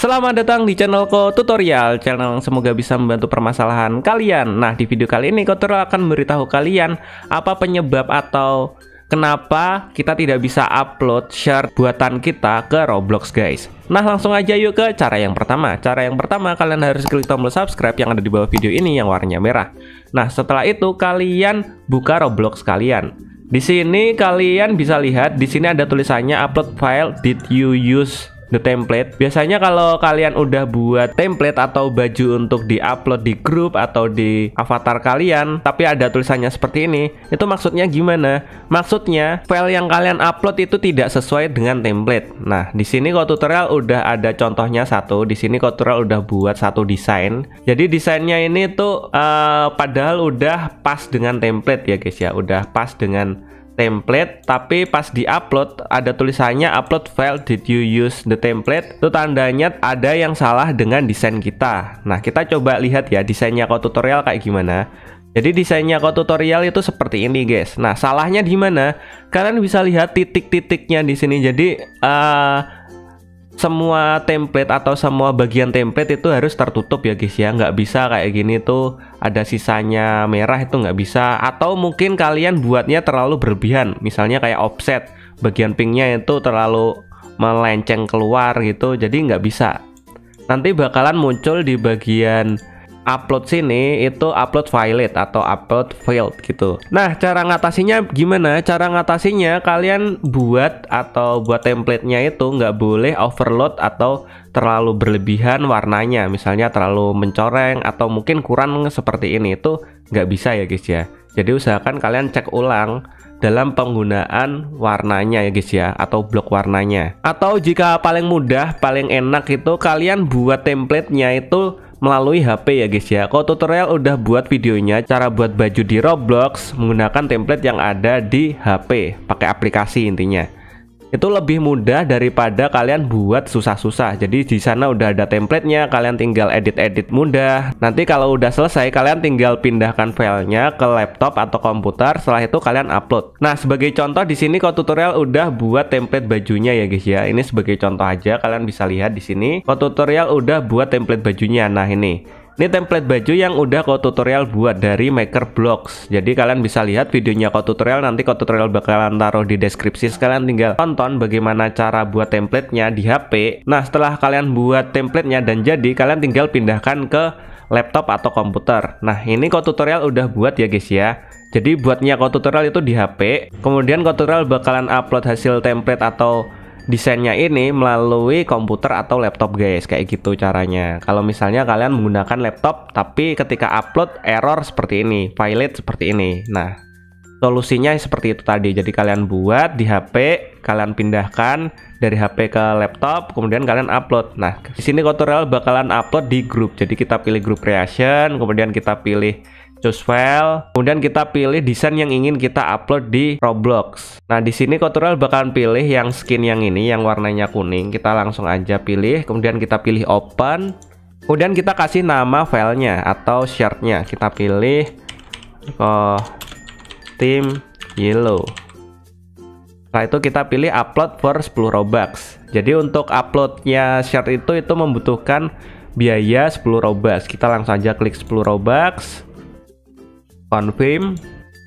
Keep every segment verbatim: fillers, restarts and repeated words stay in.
Selamat datang di channelku tutorial, channel yang semoga bisa membantu permasalahan kalian. Nah, di video kali ini Kotutorial akan memberitahu kalian apa penyebab atau kenapa kita tidak bisa upload share buatan kita ke Roblox, guys. Nah, langsung aja yuk ke cara yang pertama. Cara yang pertama, kalian harus klik tombol subscribe yang ada di bawah video ini yang warnanya merah. Nah, setelah itu kalian buka Roblox kalian. Di sini kalian bisa lihat di sini ada tulisannya upload file, did you use the template. Biasanya kalau kalian udah buat template atau baju untuk di-upload di grup atau di avatar kalian, tapi ada tulisannya seperti ini, itu maksudnya gimana? Maksudnya file yang kalian upload itu tidak sesuai dengan template. Nah, di sini Kotutorial udah ada contohnya satu. Di sini Kotutorial udah buat satu desain. Jadi desainnya ini tuh uh, padahal udah pas dengan template ya guys ya, udah pas dengan template, tapi pas di-upload ada tulisannya upload file, did you use the template. Itu tandanya ada yang salah dengan desain kita. Nah, kita coba lihat ya desainnya Kotutorial kayak gimana. Jadi desainnya Kotutorial itu seperti ini, guys. Nah, salahnya di mana? Kalian bisa lihat titik-titiknya di sini. Jadi uh, semua template atau semua bagian template itu harus tertutup ya guys ya, nggak bisa kayak gini tuh ada sisanya merah, itu nggak bisa. Atau mungkin kalian buatnya terlalu berlebihan, misalnya kayak offset bagian pinknya itu terlalu melenceng keluar gitu, jadi nggak bisa. Nanti bakalan muncul di bagian upload sini itu upload violate atau upload failed gitu. Nah, cara ngatasinya gimana? Cara ngatasinya kalian buat atau buat templatenya itu nggak boleh overload atau terlalu berlebihan warnanya, misalnya terlalu mencoreng atau mungkin kurang seperti ini, itu nggak bisa ya guys ya. Jadi usahakan kalian cek ulang dalam penggunaan warnanya ya guys ya, atau blok warnanya. Atau jika paling mudah, paling enak itu kalian buat templatenya itu melalui H P ya guys ya. Kotutorial udah buat videonya cara buat baju di Roblox menggunakan template yang ada di H P, pakai aplikasi intinya. Itu lebih mudah daripada kalian buat susah-susah. Jadi di sana udah ada templatenya, kalian tinggal edit-edit mudah. Nanti kalau udah selesai kalian tinggal pindahkan filenya ke laptop atau komputer. Setelah itu kalian upload. Nah, sebagai contoh di sini Kotutorial udah buat template bajunya ya guys ya. Ini sebagai contoh aja, kalian bisa lihat di sini Kotutorial udah buat template bajunya. Nah, ini Ini template baju yang udah Kotutorial buat dari MakerBloks. Jadi kalian bisa lihat videonya Kotutorial, nanti Kotutorial bakalan taruh di deskripsi. Kalian tinggal tonton bagaimana cara buat templatenya di H P. Nah, setelah kalian buat templatenya dan jadi, kalian tinggal pindahkan ke laptop atau komputer. Nah, ini Kotutorial udah buat ya guys ya. Jadi buatnya Kotutorial itu di H P. Kemudian Kotutorial bakalan upload hasil template atau desainnya ini melalui komputer atau laptop guys, kayak gitu caranya. Kalau misalnya kalian menggunakan laptop tapi ketika upload error seperti ini, violate seperti ini. Nah, solusinya seperti itu tadi. Jadi kalian buat di H P, kalian pindahkan dari H P ke laptop, kemudian kalian upload. Nah, di sini Kotutorial bakalan upload di grup. Jadi kita pilih group creation, kemudian kita pilih choose file, kemudian kita pilih desain yang ingin kita upload di Roblox. Nah, di sini Kotutorial bakalan pilih yang skin yang ini, yang warnanya kuning. Kita langsung aja pilih, kemudian kita pilih open, kemudian kita kasih nama filenya atau shardnya. Kita pilih oh, Team Yellow. Setelah itu kita pilih upload for sepuluh Robux. Jadi untuk uploadnya shard itu itu membutuhkan biaya sepuluh Robux. Kita langsung aja klik sepuluh Robux, confirm.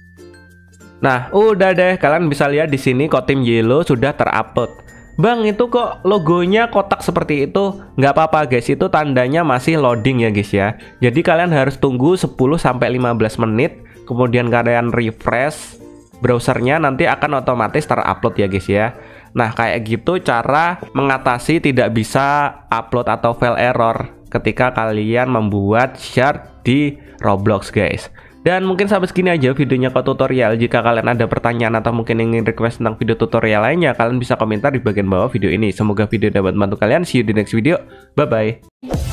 Nah, udah deh, kalian bisa lihat di sini Team Yellow sudah terupload. Bang, itu kok logonya kotak seperti itu? Nggak apa-apa guys, itu tandanya masih loading ya guys ya. Jadi kalian harus tunggu sepuluh sampai lima belas menit, kemudian kalian refresh browsernya, nanti akan otomatis terupload ya guys ya. Nah, kayak gitu cara mengatasi tidak bisa upload atau file error ketika kalian membuat shard di Roblox guys. Dan mungkin sampai segini aja videonya Kotutorial. Jika kalian ada pertanyaan atau mungkin ingin request tentang video tutorial lainnya, kalian bisa komentar di bagian bawah video ini. Semoga video dapat membantu kalian. See you di next video. Bye bye.